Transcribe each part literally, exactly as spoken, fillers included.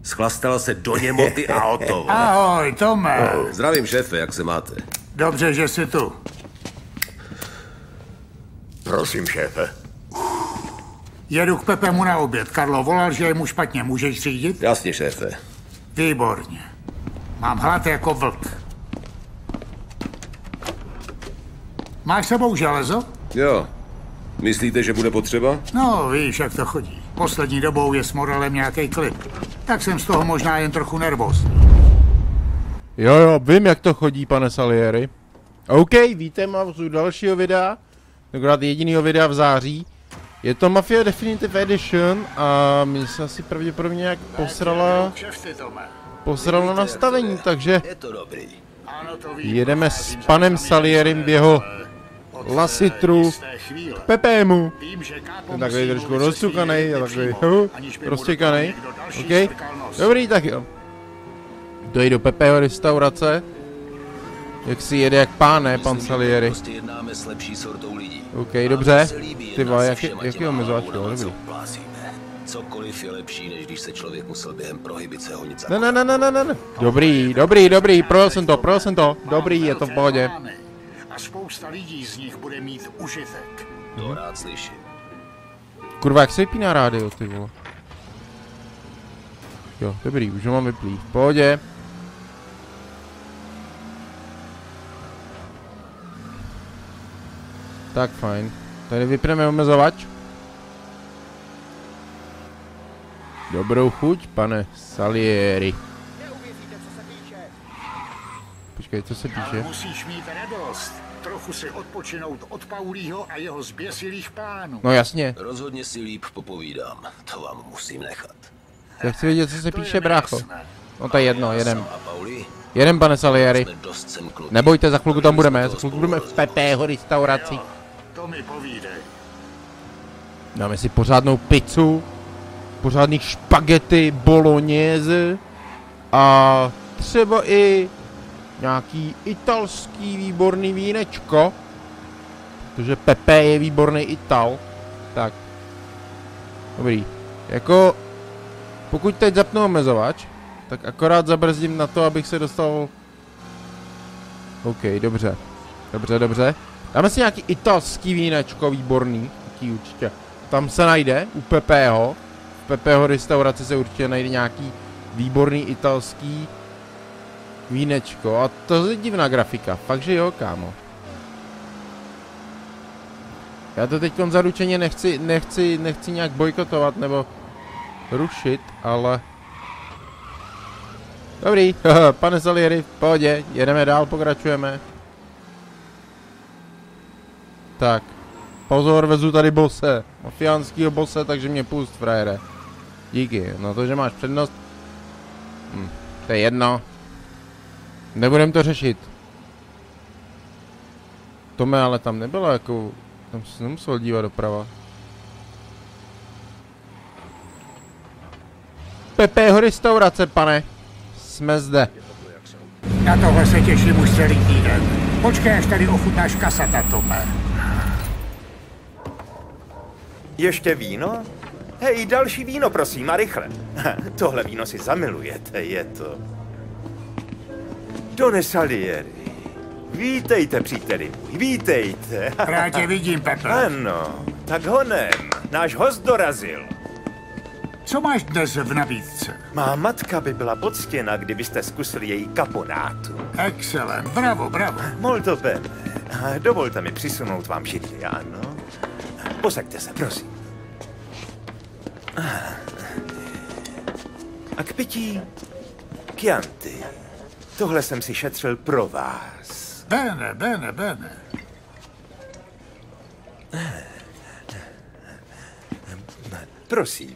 Schlastala se do němoty a hotovo. Ahoj, Tome. Zdravím, šéfe, jak se máte? Dobře, že jsi tu. Prosím, šéfe. Jedu k Pepemu na oběd. Karlo volal, že je mu špatně. Můžeš řídit? Jasně, šéfe. Výborně. Mám hlad jako vlk. Máš sebou železo? Jo. Myslíte, že bude potřeba? No, víš, jak to chodí. Poslední dobou je s Morelem nějaký klip. Tak jsem z toho možná jen trochu nervózní. Jo, jo, vím, jak to chodí, pane Salieri. OK, vítám u dalšího videa. Tenkrát jedinýho videa v září. Je to Mafia Definitive Edition a mi se asi pravděpodobně nějak posrala... Posrala nastavení, takže... Jedeme s panem Salierim v jeho Lasitru k Pepému. Ten takový trošku rozcukanej a takový uh, roztěkanej. OK, dobrý, tak jo. Dojď do Pepeho restaurace. Jak si jede jak pán, ne, pan Salieri. OK, dobře. Ty vole, jak je, jak je omezovač, jo, dobrý. Cokoliv je lepší, než když se člověk musel během prohybice honit za... Ne, ne, ne, ne, ne, ne. Dobrý, dobrý, dobrý, projel jsem to, projel jsem to. Dobrý, je to v pohodě. A spousta lidí z nich bude mít užitek. To rád slyším. Kurva, jak se vypíná rádio, ty vole. Jo, dobrý, už ho mám vyplý. V pohodě. Tak fajn. Tady vypneme omezovač. Dobrou chuť, pane Salieri. Počkej, co se píše? Ale musíš mít radost. Trochu si odpočinout od Paulího a jeho zběsilých plánů. No jasně. Rozhodně si líp popovídám. To vám musím nechat. Já chci vědět, co se píše, brácho. No to je jedno, jedem. Pauli, Jedem, pane Salieri. jsme dost semknutí. Nebojte, za chvilku tam budeme. Za chvilku budeme v Pepého restauraci. To mi povídej. Dáme si pořádnou pizzu. Pořádný špagety, bolognese. A třeba i nějaký italský výborný vínečko. Protože Pepe je výborný Ital. Tak. Dobrý. Jako... Pokud teď zapnu omezovač, tak akorát zabrzdím na to, abych se dostal... OK, dobře. Dobře, dobře. Dáme si nějaký italský vínečko, výborný. Taký určitě. Tam se najde, u Pepeho. V Pepeho restauraci se určitě najde nějaký výborný italský vínečko. A to je divná grafika. Fakt, že jo, kámo. Já to teď zaručeně nechci, nechci, nechci nějak bojkotovat nebo rušit, ale... Dobrý, pane Salieri, v pohodě, jedeme dál, pokračujeme. Tak, pozor, vezu tady bose, mafiánskýho bose, takže mě pust, frajere. Díky, no to, že máš přednost. Hm, to je jedno. Nebudem to řešit. Tome, ale tam nebylo jako... Tam se nemusel dívat doprava. Pepeho restaurace, pane. Jsme zde. Na tohle se těším už celý týden. Počkej, až tady ochutnáš kasata, Tome. Ještě víno? Hej, další víno, prosím, a rychle. Tohle víno si zamilujete, je to... Done Salieri. Vítejte, příteli můj, vítejte. Rád tě vidím, Pepe. Ano, tak honem, náš host dorazil. Co máš dnes v nabídce? Má matka by byla poctěna, kdybyste zkusili její kaponátu. Excelent, bravo, bravo. Molto bene. Dovolte mi přisunout vám židli, ano? Posaďte se, prosím. A k pití Chianti. Tohle jsem si šetřil pro vás. Bene, bene, bene. Prosím.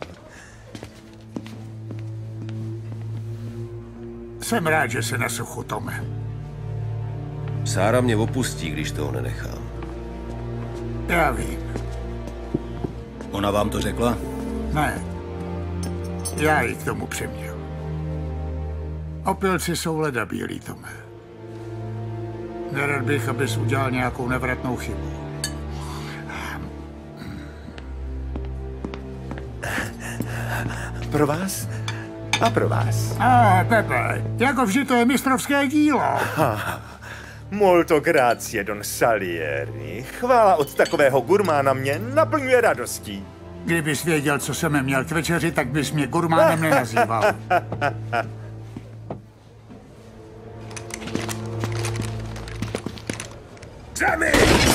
Jsem rád, že se na suchu, Tome. Sára mě opustí, když toho nenechám. Já vím. Ona vám to řekla? Ne. Já ji k tomu přiměl. Opilci jsou ledabílí, Tome. Nerad bych, abys udělal nějakou nevratnou chybu. Pro vás A pro vás. A, Pepe, jako vždy to je mistrovské dílo. Molto grazie, don Salieri. Chvála od takového gurmána mě naplňuje radostí. Kdybys věděl, co jsem měl k večeři, tak bys mě gurmánem nenazýval. Zemi!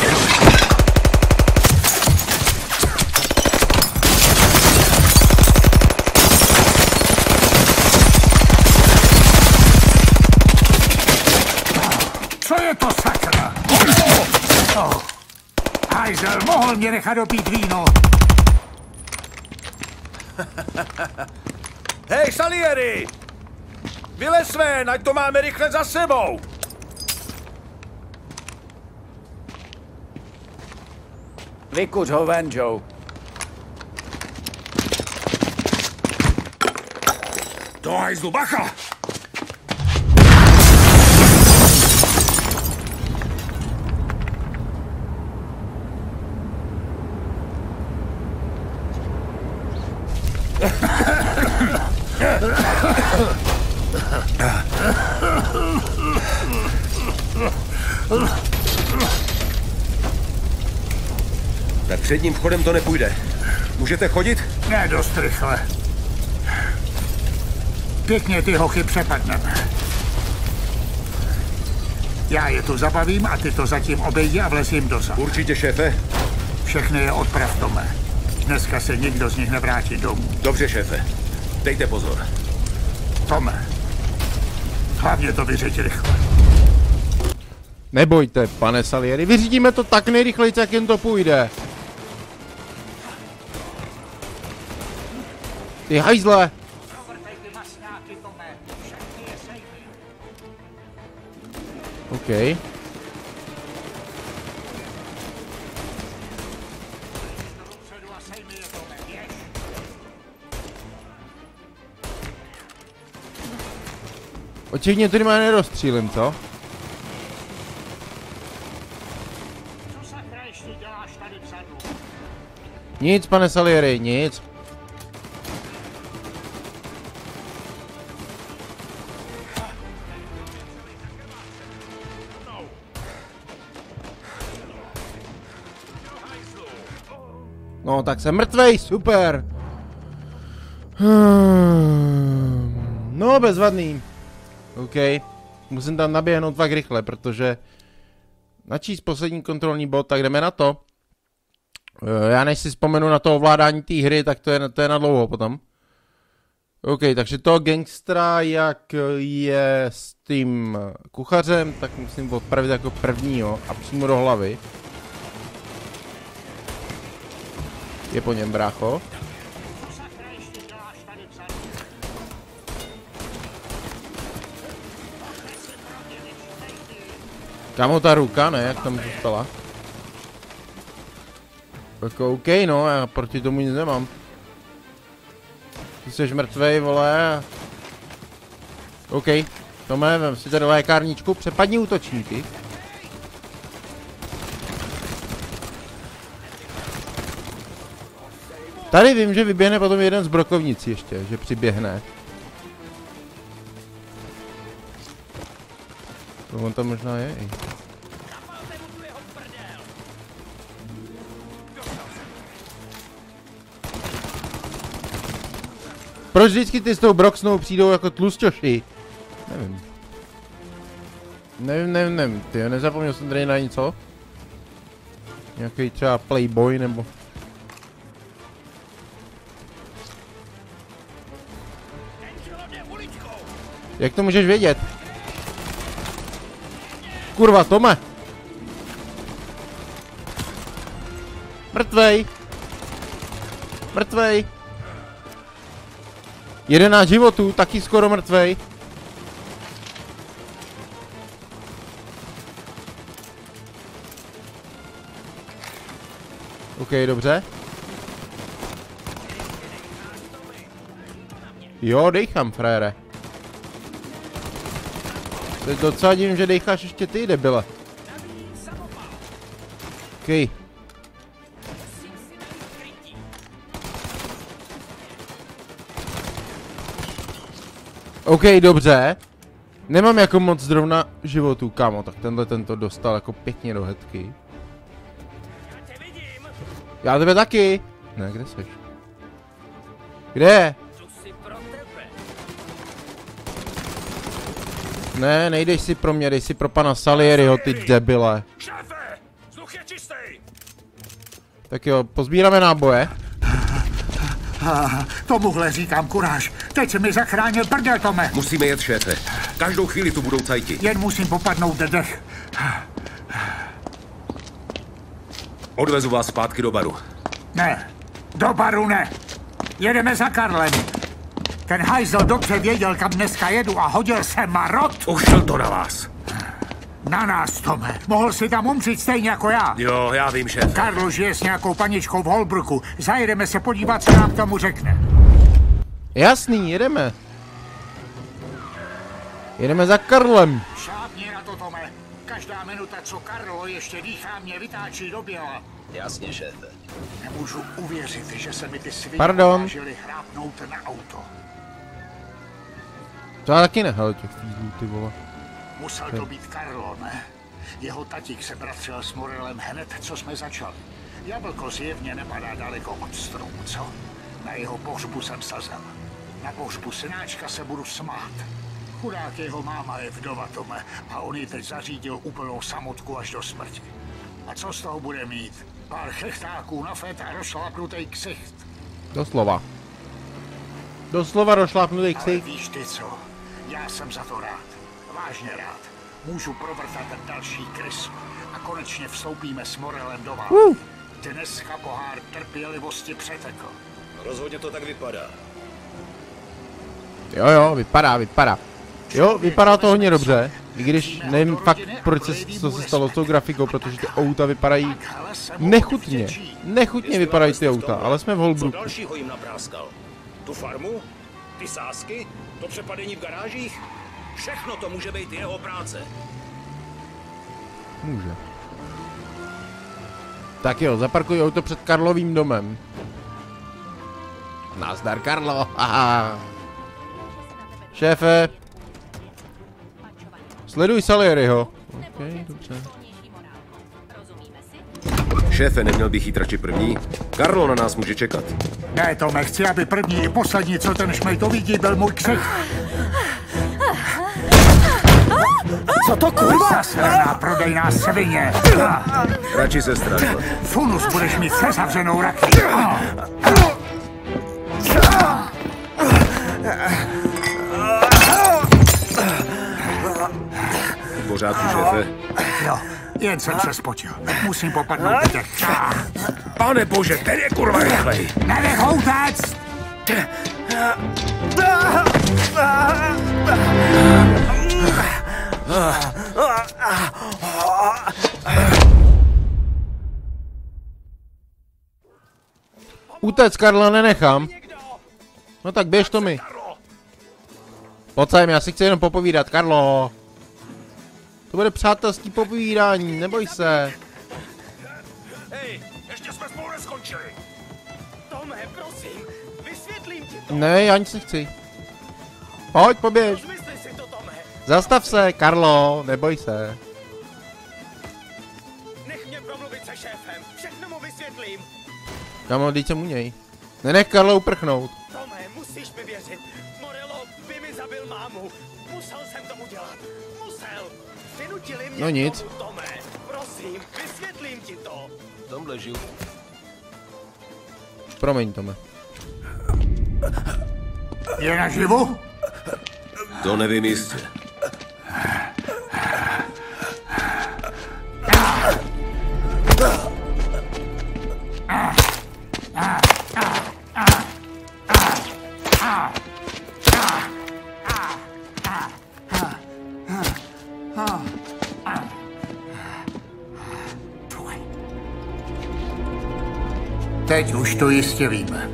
Co je to, sakra? Oh. Hajzel, mohl mě nechat dopít víno. Hej, Salieri! Vylez ven, ať to máme rychle za sebou! Vykuř ho ven, Joe. Do hajzlu, bacha! Tak předním vchodem to nepůjde. Můžete chodit? Ne dost rychle. Pěkně ty hochy přepadneme. Já je tu zabavím a ty to zatím obejdi a vlez jim dozad. Určitě, šéfe. Všechny je odprav, Tome. Dneska se nikdo z nich nevrátí domů. Dobře, šéfe. Dejte pozor. Tome, hlavně to vyřeď rychle. Nebojte, pane Salieri, vyřídíme to tak nejrychleji, jak jen to půjde. Ty hajzle! OK. Očividně tady má nerozstřílim, co? Nic, pane Salieri, nic. No, tak jsem mrtvej, super. No, bezvadný. OK. Musím tam naběhnout fakt rychle, protože načíst poslední kontrolní bod, tak jdeme na to. Já než si vzpomenu na to ovládání té hry, tak to je, to je na dlouho potom. OK, takže toho gangstra, jak je s tím kuchařem, tak musím odpravit jako prvního a přímo do hlavy. Je po něm, brácho. Kamo ta ruka, ne? Jak tam zůstala? Jako OK, no, já proti tomu nic nemám. Ty jsi mrtvej, vole. OK, Tome, vem si tady lékárničku, přepadni útočníky. Tady vím, že vyběhne potom jeden z brokovnic ještě, že přiběhne. To on tam možná je. Proč vždycky ty s tou broxnou přijdou jako tlusťoši? Nevím. Nevím, nevím, nevím. Ty nezapomněl jsem tady na něco? Nějaký třeba Playboy nebo... Jak to můžeš vědět? Kurva, Tome! Mrtvej! Mrtvej! Jedenáct životů, taky skoro mrtvej. OK, dobře. Jo, dejchám, frére. Teď docela divím, že dejcháš ještě ty, debile. OK. OK, dobře. Nemám jako moc zrovna životů, kámo, tak tenhle tento dostal jako pěkně do hetky. Já tebe taky. Ne, kde seš? Kde? Ne, nejdeš si pro mě, dej si pro pana Salieriho, ty debile. Šéfe, vzduch je čistý. Tak jo, pozbíráme náboje. Ah, tomuhle říkám kuráž. Teď jsi mi zachránil prdel, Tome. Musíme jet, šéfe. Každou chvíli tu budou cajti. Jen musím popadnout dech. Odvezu vás zpátky do baru. Ne, do baru ne. Jedeme za Karlem. Ten hajzel dobře věděl, kam dneska jedu a hodil se marot. Ušel to na vás. Na nás, Tome. Mohl si tam umřít stejně jako já. Jo, já vím, šéfe. Karlo žije s nějakou paničkou v Holbrooku. Zajedeme se podívat, co nám k tomu řekne. Jasný, jedeme. Jedeme za Karlem. Šlápni na to, Tome. Každá minuta, co Karlo ještě dýchá, mě vytáčí do běla. Jasně, šéfe. Nemůžu uvěřit, že se mi ty svině Pardon. odvážily hrápnout na auto. To já taky nehal těch fízlů, ty vole. Musel to být Karlo, ne? Jeho tatík se bratřil s Morelem hned, co jsme začali. Jablko zjevně nepadá daleko od stromu, co? Na jeho pohřbu jsem sazel. Na pohřbu synáčka se budu smát. Chudák jeho máma je vdova, Tome, a on ji teď zařídil úplnou samotku až do smrti. A co z toho bude mít? Pár chechtáků na fet a rozšlapnutej ksicht. Doslova. Doslova rozšlápnutý Ale ksicht. víš ty co? Já jsem za to rád. Vážně rád. Můžu provrtat ten další krys. A konečně vstoupíme s Morelem do války. Uh. Dneska pohár trpělivosti přetekl. Rozhodně to tak vypadá. Jo, jo, vypadá, vypadá. Jo, vypadá to hodně dobře. I když nevím fakt, proč se, co se stalo s tou grafikou, protože ty auta vypadají nechutně. Nechutně vypadají ty auta, ale jsme v Co Holbrooku. dalšího jim napráskal? Tu farmu? Ty sázky? To přepadení v garážích? Všechno to může být jeho práce. Může. Tak jo, zaparkuj auto před Karlovým domem. Nazdar, Karlo. Aha. Šéfe. Sleduj Salieriho. OK, dobře. Šéfe, neměl bych jít radši první? Karlo na nás může čekat. Ne, Tome, chci, aby první i poslední, co ten šmejt uvidí, byl můj ksicht. Co to kurva? Zasraná prodejná svině. Radši se strašil. Funus, budeš mít se zavřenou raky. V pořádku, šéfe. Jo, jen jsem se spotil. Musím popadnout těch. Pane bože, ten je kurva rychlej. Nenech ho utéct! Utec, Karla, nenechám. No tak běž to mi. Pojď sem, já si chci jenom popovídat, Karlo. To bude přátelský popovídání, neboj se. Hej, ještě jsme spolu neskončili. Tome, prosím, vysvětlím ti to. Ne, já nic nechci. Pojď, poběž. Rozmysli si to, Tome. Zastav se, Karlo, neboj se. Nech mě promluvit se šéfem, všechno mu vysvětlím. Kamo, dej se mu něj. Nenech Karlo uprchnout. Tome, musíš mi věřit. Morello by mi zabil mámu. Musel jsem tomu dělat. Musel. Vynutili mě No nic. tomu, Tome. Prosím, vysvětlím ti to. V tomhle žiju. Promiň, Tome. Je naživu? To nevím jistě. Teď už to jistě víme.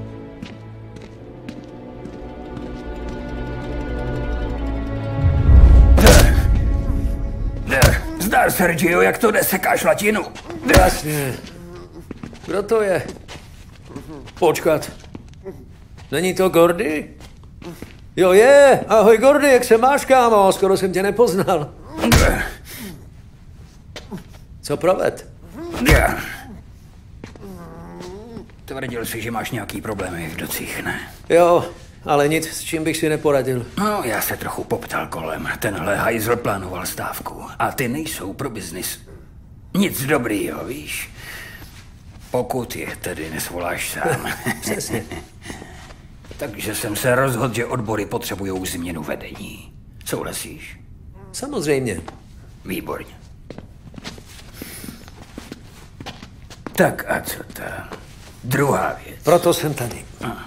Zdar, Sergio, jak to nesekáš latinu? Jasně. Kdo to je? Počkat. Není to Gordy? Jo je, ahoj Gordy, jak se máš, kámo? Skoro jsem tě nepoznal. Co proved? Tvrdil jsi, že máš nějaký problémy v docích, ne? Jo, ale nic, s čím bych si neporadil. No, já se trochu poptal kolem. Tenhle hajzl plánoval stávku. A ty nejsou pro biznis nic dobrýho, víš? Pokud je tedy nesvoláš sám. Přesně. Takže jsem se rozhodl, že odbory potřebují změnu vedení. Souhlasíš? Samozřejmě. Výborně. Tak a co ta druhá věc? Proto jsem tady.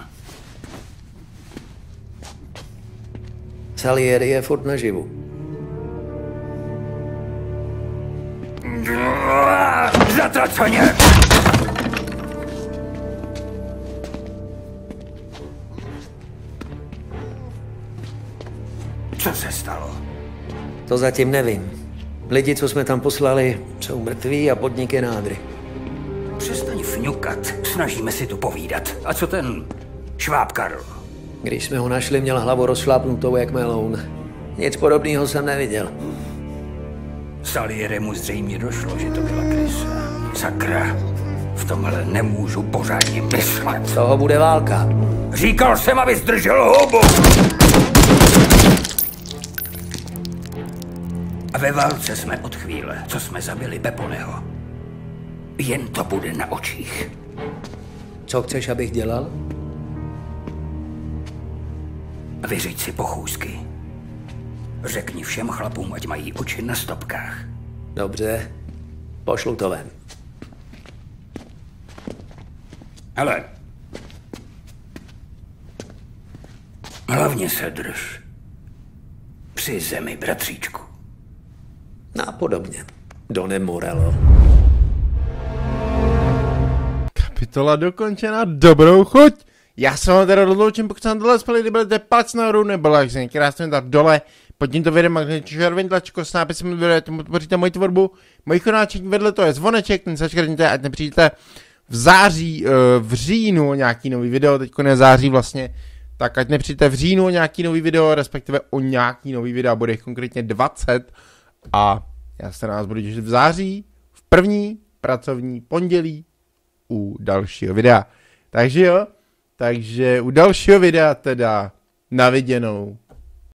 Salieri je furt naživu. Zatraceně! Co se stalo? To zatím nevím. Lidi, co jsme tam poslali, jsou mrtví a podnik je nádry. Přestaň fňukat. Snažíme si tu povídat. A co ten šváb Karl? Když jsme ho našli, měl hlavu rozšlápnutou jak meloun. Nic podobného jsem neviděl. Salieremu zřejmě došlo, že to byla krysa. Sakra. V tomhle nemůžu pořádně myslet. Z toho bude válka. Říkal jsem, aby zdržel hubu! A ve válce jsme od chvíle, co jsme zabili Peponeho. Jen to bude na očích. Co chceš, abych dělal? Vyřiď si pochůzky. Řekni všem chlapům, ať mají oči na stopkách. Dobře, pošlu to ven. Hele. Hlavně se drž. Při zemi, bratříčku. Napodobně. Done Morello. Kapitola dokončena, dobrou chuť. Já se vám teda rozloučím, pokud jsem tohle spali, kdy budete palec nahoru, nebo jak se krásně tam dole. Pod tímto videem magnetickou červený tlačko s nápisem video, tomu podpoříte moji tvorbu. Moji chonáček vedle to je zvoneček, ten sačkrtněte, ať nepřijdete v září, v říjnu nějaký nový video, teďko ne září vlastně, tak ať nepřijdete v říjnu nějaký nový video, respektive o nějaký nový video, bude jich konkrétně dvacet a já se na vás budu těšit v září, v první pracovní pondělí u dalšího videa. Takže jo, takže u dalšího videa teda na viděnou.